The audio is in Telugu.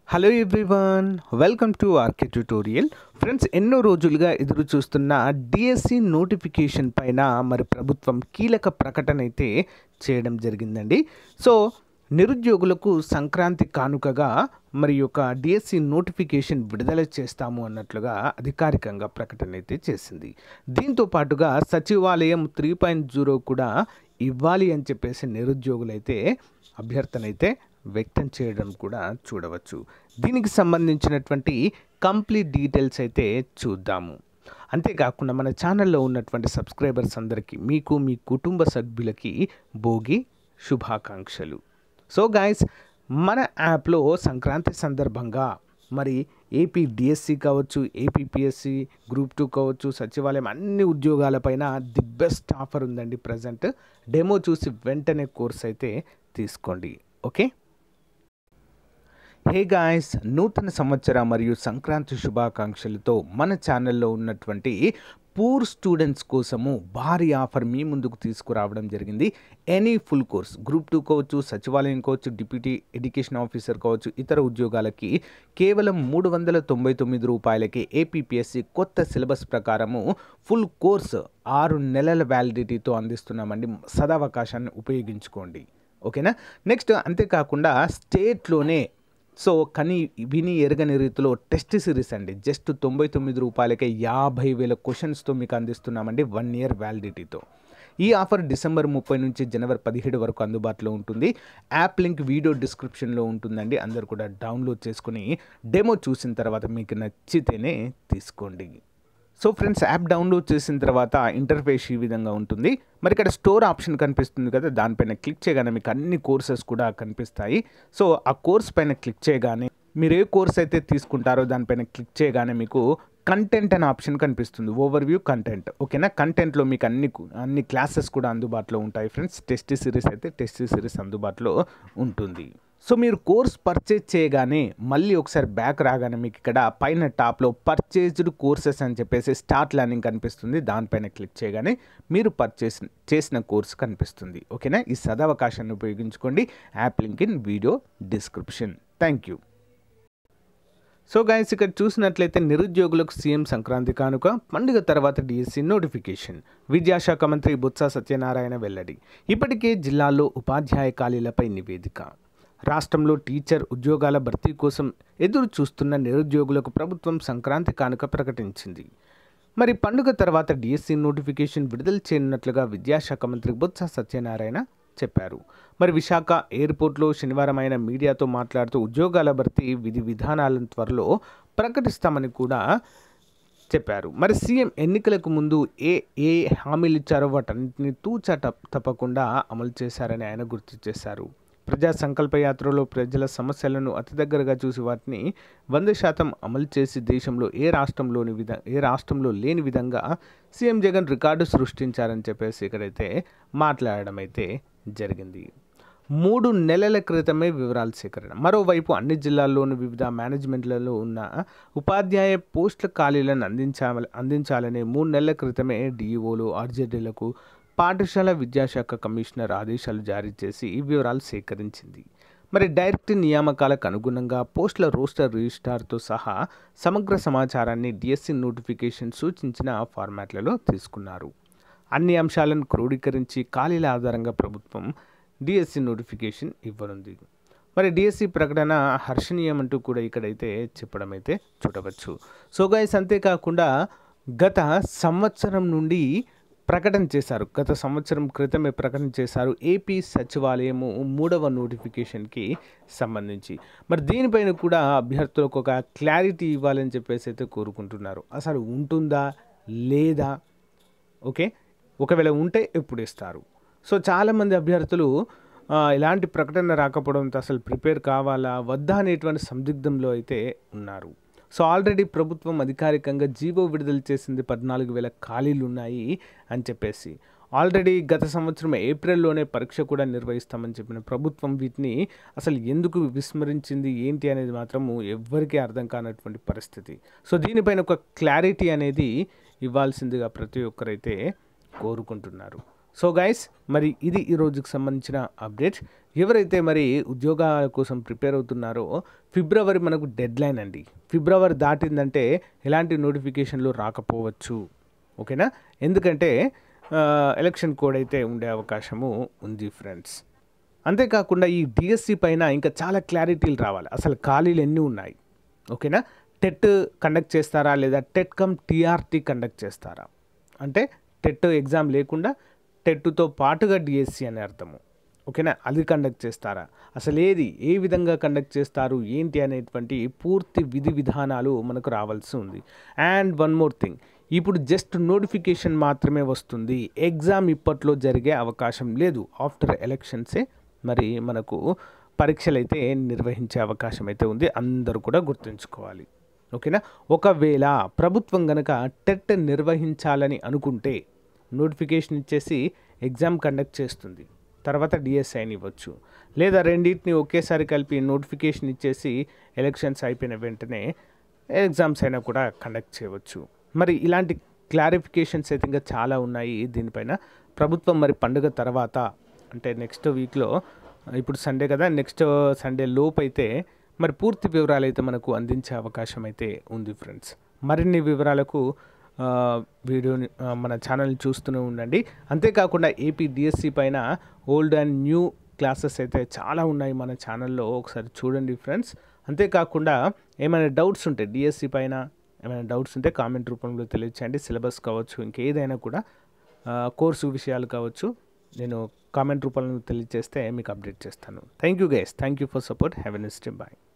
Hello everyone, welcome to RK tutorial. Friends, ఎన్నో రోజులుగా ఎదురు చూస్తున్న డిఎస్సి నోటిఫికేషన్ పైన మరి ప్రభుత్వం కీలక ప్రకటన అయితే చేయడం జరిగిందండి. సో నిరుద్యోగులకు సంక్రాంతి కానుకగా మరి యొక్క డిఎస్సి నోటిఫికేషన్ విడుదల చేస్తాము అన్నట్లుగా అధికారికంగా ప్రకటన అయితే చేసింది. దీంతో పాటుగా సచివాలయం 3.0 కూడా ఇవ్వాలి అని చెప్పేసి నిరుద్యోగులైతే అభ్యర్థన అయితే వ్యక్తం చేయడం కూడా చూడవచ్చు. దీనికి సంబంధించినటువంటి కంప్లీట్ డీటెయిల్స్ అయితే చూద్దాము. అంతేకాకుండా మన ఛానల్లో ఉన్నటువంటి సబ్స్క్రైబర్స్ అందరికీ, మీకు మీ కుటుంబ సభ్యులకి భోగి శుభాకాంక్షలు. సో గైస్, మన యాప్లో సంక్రాంతి సందర్భంగా మరి ఏపీ డిఎస్సి కావచ్చు, ఏపీపీఎస్సి, గ్రూప్ 2 కావచ్చు, సచివాలయం అన్ని ఉద్యోగాలపైన ది బెస్ట్ ఆఫర్ ఉందండి. ప్రజెంట్ డెమో చూసి వెంటనే కోర్స్ అయితే తీసుకోండి. ఓకే. హే గాయ్స్, నూతన సంవత్సర మరియు సంక్రాంతి శుభాకాంక్షలతో మన ఛానల్లో ఉన్నటువంటి పూర్ స్టూడెంట్స్ కోసము భారీ ఆఫర్ మీ ముందుకు తీసుకురావడం జరిగింది. ఎనీ ఫుల్ కోర్స్, గ్రూప్ 2 కావచ్చు, సచివాలయం కావచ్చు, డిప్యూటీ ఎడ్యుకేషన్ ఆఫీసర్ కావచ్చు, ఇతర ఉద్యోగాలకి కేవలం 399 రూపాయలకి ఏపీపీఎస్సి కొత్త సిలబస్ ప్రకారము ఫుల్ కోర్స్ 6 నెలల వ్యాలిడిటీతో అందిస్తున్నామండి. సదావకాశాన్ని ఉపయోగించుకోండి. ఓకేనా. నెక్స్ట్, అంతేకాకుండా స్టేట్లోనే విని ఎరగని రీతిలో టెస్ట్ సిరీస్ అండి. జస్ట్ 99 రూపాయలకే 50,000 క్వశ్చన్స్తో మీకు అందిస్తున్నామండి 1 ఇయర్ వ్యాలిడిటీతో. ఈ ఆఫర్ డిసెంబర్ 30 నుంచి జనవరి 17 వరకు అందుబాటులో ఉంటుంది. యాప్ లింక్ వీడియో డిస్క్రిప్షన్లో ఉంటుందండి. అందరు కూడా డౌన్లోడ్ చేసుకుని డెమో చూసిన తర్వాత మీకు నచ్చితేనే తీసుకోండి. సో ఫ్రెండ్స్, యాప్ డౌన్లోడ్ చేసిన తర్వాత ఇంటర్ఫేస్ ఈ విధంగా ఉంటుంది. మరి ఇక్కడ స్టోర్ ఆప్షన్ కనిపిస్తుంది కదా, దానిపైన క్లిక్ చేయగానే మీకు అన్ని కోర్సెస్ కూడా కనిపిస్తాయి. సో ఆ కోర్స్ పైన క్లిక్ చేయగానే మీరు ఏ కోర్స్ అయితే తీసుకుంటారో దానిపైన క్లిక్ చేయగానే మీకు కంటెంట్ అనే ఆప్షన్ కనిపిస్తుంది. Overview content. ఓకేనా. కంటెంట్లో మీకు అన్ని క్లాసెస్ కూడా అందుబాటులో ఉంటాయి ఫ్రెండ్స్. టెస్ట్ సిరీస్ అయితే టెస్ట్ సిరీస్ అందుబాటులో ఉంటుంది. సో మీరు కోర్స్ పర్చేజ్ చేయగానే మళ్ళీ ఒకసారి బ్యాక్ రాగానే మీకు ఇక్కడ పైన టాప్లో పర్చేజ్డ్ కోర్సెస్ అని చెప్పేసి స్టార్ట్ లెర్నింగ్ కనిపిస్తుంది. దానిపైన క్లిక్ చేయగానే మీరు పర్చేస్ చేసిన కోర్స్ కనిపిస్తుంది. ఓకేనా. ఈ సదవకాశాన్ని ఉపయోగించుకోండి. App link in video description. Thank you. So guys, ఇక్కడ చూసినట్లయితే నిరుద్యోగులకు సీఎం సంక్రాంతి కానుక, పండుగ తర్వాత డిఎస్సి నోటిఫికేషన్. విద్యాశాఖ మంత్రి బొత్స సత్యనారాయణ వెల్లడి. ఇప్పటికే జిల్లాల్లో ఉపాధ్యాయ ఖాళీలపై నివేదిక. రాష్ట్రంలో టీచర్ ఉద్యోగాల భర్తీ కోసం ఎదురు చూస్తున్న నిరుద్యోగులకు ప్రభుత్వం సంక్రాంతి కానుక ప్రకటించింది. మరి పండుగ తర్వాత డిఎస్సి నోటిఫికేషన్ విడుదల చేయనున్నట్లుగా విద్యాశాఖ మంత్రి బొత్స సత్యనారాయణ చెప్పారు. మరి విశాఖ ఎయిర్పోర్ట్లో శనివారం ఆయన మీడియాతో మాట్లాడుతూ ఉద్యోగాల భర్తీ విధి విధానాలను త్వరలో ప్రకటిస్తామని కూడా చెప్పారు. మరి సీఎం ఎన్నికలకు ముందు ఏ హామీలు ఇచ్చారో వాటన్నింటినీ తూచా తప్పకుండా అమలు చేశారని ఆయన గుర్తు చేశారు. ప్రజా సంకల్ప యాత్రలో ప్రజల సమస్యలను అతి దగ్గరగా చూసి వాటిని 100% అమలు చేసి దేశంలో ఏ రాష్ట్రంలో లేని విధంగా సీఎం జగన్ రికార్డు సృష్టించారని చెప్పేసి ఇక్కడైతే మాట్లాడడం అయితే జరిగింది. 3 నెలల క్రితమే వివరాల సేకరణ. మరోవైపు అన్ని జిల్లాల్లోని వివిధ మేనేజ్మెంట్లలో ఉన్న ఉపాధ్యాయ పోస్టుల ఖాళీలను అందించాలనే 3 నెలల క్రితమే డిఈఓలు, ఆర్జేడీలకు పాఠశాల విద్యాశాఖ కమిషనర్ ఆదేశాలు జారీ చేసి ఈ వివరాలు సేకరించింది. మరి డైరెక్ట్ నియామకాలకు అనుగుణంగా పోస్టుల రోస్టర్ రిజిస్టార్తో సహా సమగ్ర సమాచారాన్ని డిఎస్సి నోటిఫికేషన్ సూచించిన ఫార్మాట్లలో తీసుకున్నారు. అన్ని అంశాలను క్రోడీకరించి ఖాళీల ఆధారంగా ప్రభుత్వం డిఎస్సి నోటిఫికేషన్ ఇవ్వనుంది. మరి డిఎస్సి ప్రకటన హర్షణీయం అంటూ కూడా ఇక్కడైతే చెప్పడం అయితే చూడవచ్చు. సో గైస్, అంతేకాకుండా గత సంవత్సరం నుండి ప్రకటన చేశారు. గత సంవత్సరం క్రితమే ప్రకటన చేశారు ఏపీ సచివాలయము 3వ నోటిఫికేషన్కి సంబంధించి. మరి దీనిపైన కూడా అభ్యర్థులకు ఒక క్లారిటీ ఇవ్వాలని చెప్పేసి అయితే కోరుకుంటున్నారు. అసలు ఉంటుందా లేదా, ఓకే, ఒకవేళ ఉంటే ఎప్పుడు ఇస్తారు? సో చాలామంది అభ్యర్థులు ఇలాంటి ప్రకటన రాకపోవడంతో అసలు ప్రిపేర్ కావాలా వద్దా అనేటువంటి సందిగ్ధంలో అయితే ఉన్నారు. సో ఆల్రెడీ ప్రభుత్వం అధికారికంగా జీవో విడుదల చేసింది. 14,000 ఖాళీలు ఉన్నాయి అని చెప్పేసి. ఆల్రెడీ గత సంవత్సరం ఏప్రిల్లోనే పరీక్ష కూడా నిర్వహిస్తామని చెప్పిన ప్రభుత్వం వీటిని అసలు ఎందుకు విస్మరించింది ఏంటి అనేది మాత్రము ఎవ్వరికీ అర్థం కానటువంటి పరిస్థితి. సో దీనిపైన ఒక క్లారిటీ అనేది ఇవ్వాల్సిందిగా ప్రతి ఒక్కరైతే కోరుకుంటున్నారు. సో గైస్, మరి ఇది ఈ రోజుకి సంబంధించిన అప్డేట్. ఎవరైతే మరి ఉద్యోగాల కోసం ప్రిపేర్ అవుతున్నారో ఫిబ్రవరి మనకు డెడ్లైన్ అండి. ఫిబ్రవరి దాటిందంటే ఎలాంటి నోటిఫికేషన్లు రాకపోవచ్చు. ఓకేనా? ఎందుకంటే ఎలక్షన్ కోడ్ అయితే ఉండే అవకాశము ఉంది ఫ్రెండ్స్. అంతేకాకుండా ఈ డిఎస్సి పైన ఇంకా చాలా క్లారిటీలు రావాలి. అసలు ఖాళీలు ఎన్ని ఉన్నాయి, ఓకేనా? టెట్ కండక్ట్ చేస్తారా లేదా టెట్ కమ్ టీఆర్టీ కండక్ట్ చేస్తారా? అంటే టెట్ ఎగ్జామ్ లేకుండా టెట్తో పాటుగా డిఎస్సి అనే అర్థము, ఓకేనా? అది కండక్ట్ చేస్తారా? అసలు ఏ విధంగా కండక్ట్ చేస్తారు ఏంటి అనేటువంటి పూర్తి విధి విధానాలు మనకు రావాల్సి ఉంది. అండ్ వన్ మోర్ థింగ్, ఇప్పుడు జస్ట్ నోటిఫికేషన్ మాత్రమే వస్తుంది. ఎగ్జామ్ ఇప్పట్లో జరిగే అవకాశం లేదు. ఆఫ్టర్ ఎలక్షన్సే మరి మనకు పరీక్షలు అయితే నిర్వహించే అవకాశం అయితే ఉంది. అందరూ కూడా గుర్తుంచుకోవాలి, ఓకేనా? ఒకవేళ ప్రభుత్వం కనుక టెట్ నిర్వహించాలని అనుకుంటే నోటిఫికేషన్ ఇచ్చేసి ఎగ్జామ్ కండక్ట్ చేస్తుంది, తర్వాత డిఎస్సి అయిన ఇవ్వచ్చు. లేదా రెండింటిని ఒకేసారి కలిపి నోటిఫికేషన్ ఇచ్చేసి ఎలక్షన్స్ అయిపోయిన వెంటనే ఎగ్జామ్స్ అయినా కూడా కండక్ట్ చేయవచ్చు. మరి ఇలాంటి క్లారిఫికేషన్స్ అయితే ఇంకా చాలా ఉన్నాయి దీనిపైన. ప్రభుత్వం మరి పండుగ తర్వాత అంటే నెక్స్ట్ వీక్లో, ఇప్పుడు సండే కదా, నెక్స్ట్ సండే లోపు అయితే మరి పూర్తి వివరాలు అయితే మనకు అందించే అవకాశం అయితే ఉంది ఫ్రెండ్స్. మరిన్ని వివరాలకు వీడియోని మన ఛానల్ని చూస్తూనే ఉండండి. అంతేకాకుండా ఏపీ డిఎస్సి పైన ఓల్డ్ అండ్ న్యూ క్లాసెస్ అయితే చాలా ఉన్నాయి మన ఛానల్లో, ఒకసారి చూడండి ఫ్రెండ్స్. అంతేకాకుండా ఏమైనా డౌట్స్ ఉంటే డిఎస్సి పైన ఏమైనా డౌట్స్ ఉంటే కామెంట్ రూపంలో తెలియచేయండి. సిలబస్ కావచ్చు, ఇంకేదైనా కూడా కోర్సు విషయాలు కావచ్చు, నేను కామెంట్ రూపంలో తెలియజేస్తే మీకు అప్డేట్ చేస్తాను. Thank you guys, thank you for support. Have a nice day. Bye.